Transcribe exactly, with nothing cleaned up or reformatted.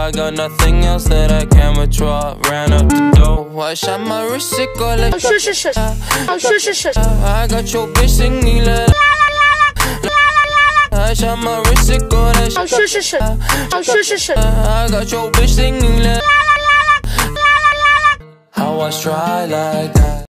I got nothing else that I can withdraw. Ran up the dough, I shot my wrist, it go like 是是是，是是是。 I got your bitch singing la I shot my wrist, it go like 是是是，是是是。 I got your bitch singing la How I try like that.